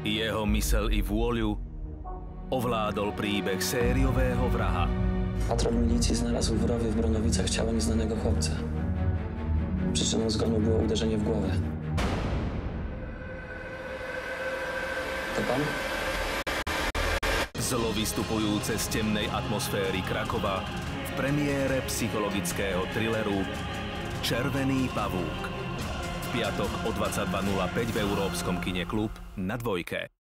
Jeho mysel i vôľu ovládol príbeh sériového vraha. Patrol milicji znalazł w rowie w Bronowicach ciało nieznanego chłopca. Przyczyną zgonu było uderzenie w głowę. To pan? Zlo vystupujúce z temnej atmosféry Krakova v premiére psychologického thrilleru Červený pavúk. V piatok o 22:05 v Európskom kine Klub na Dvojke.